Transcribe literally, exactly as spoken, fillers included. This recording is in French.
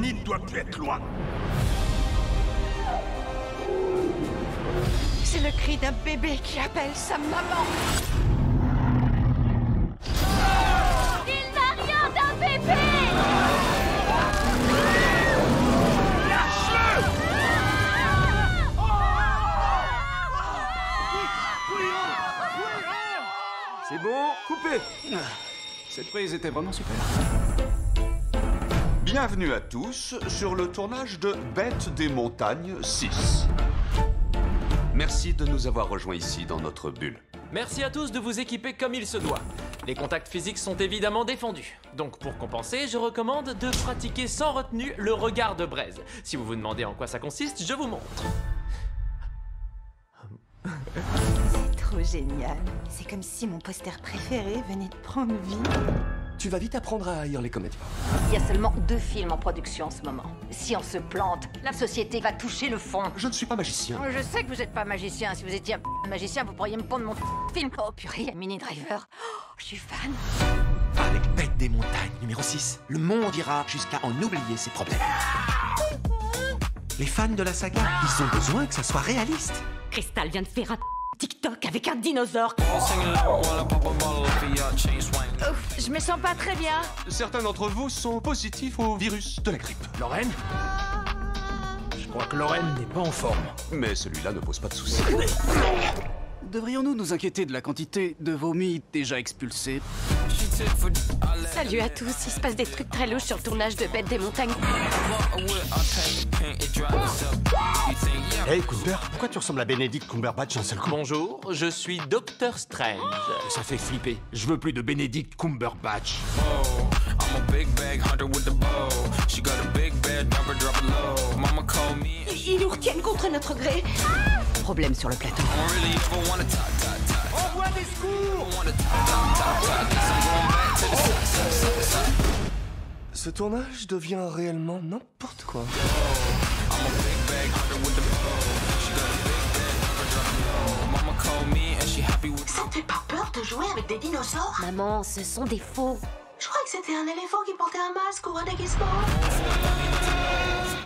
nid doit plus être loin. C'est le cri d'un bébé qui appelle sa maman. Il n'a rien d'un bébé. C'est bon, coupez. Cette prise était vraiment super. Bienvenue à tous sur le tournage de Bête des montagnes six. Merci de nous avoir rejoints ici dans notre bulle. Merci à tous de vous équiper comme il se doit. Les contacts physiques sont évidemment défendus. Donc pour compenser, je recommande de pratiquer sans retenue le regard de braise. Si vous vous demandez en quoi ça consiste, je vous montre. C'est trop génial. C'est comme si mon poster préféré venait de prendre vie. Tu vas vite apprendre à haïr les comédiens. Il y a seulement deux films en production en ce moment. Si on se plante, la société va toucher le fond. Je ne suis pas magicien. Je sais que vous n'êtes pas magicien. Si vous étiez un magicien, vous pourriez me pondre mon film. Oh purée, Mini Driver. Oh, je suis fan. Avec Bête des montagnes numéro six, le monde ira jusqu'à en oublier ses problèmes. Les fans de la saga, ils ont besoin que ça soit réaliste. Crystal vient de faire un TikTok avec un dinosaure. Ouf, je me sens pas très bien. Certains d'entre vous sont positifs au virus de la grippe. Lorraine? Je crois que Lorraine n'est pas en forme. Mais celui-là ne pose pas de soucis. Devrions-nous nous inquiéter de la quantité de vomi déjà expulsés? Salut à tous, il se passe des trucs très louches sur le tournage de Bête des montagnes. Hey Cooper, pourquoi tu ressembles à Benedict Cumberbatch un seul coup? Bonjour, je suis Docteur Strange. Ça fait flipper. Je veux plus de Benedict Cumberbatch. Ils nous retiennent contre notre gré. Problème sur le plateau. Envoie des secours! Ce tournage devient réellement n'importe quoi. Ça te fait pas peur de jouer avec des dinosaures? Maman, ce sont des faux. Je crois que c'était un éléphant qui portait un masque ou un déguisement.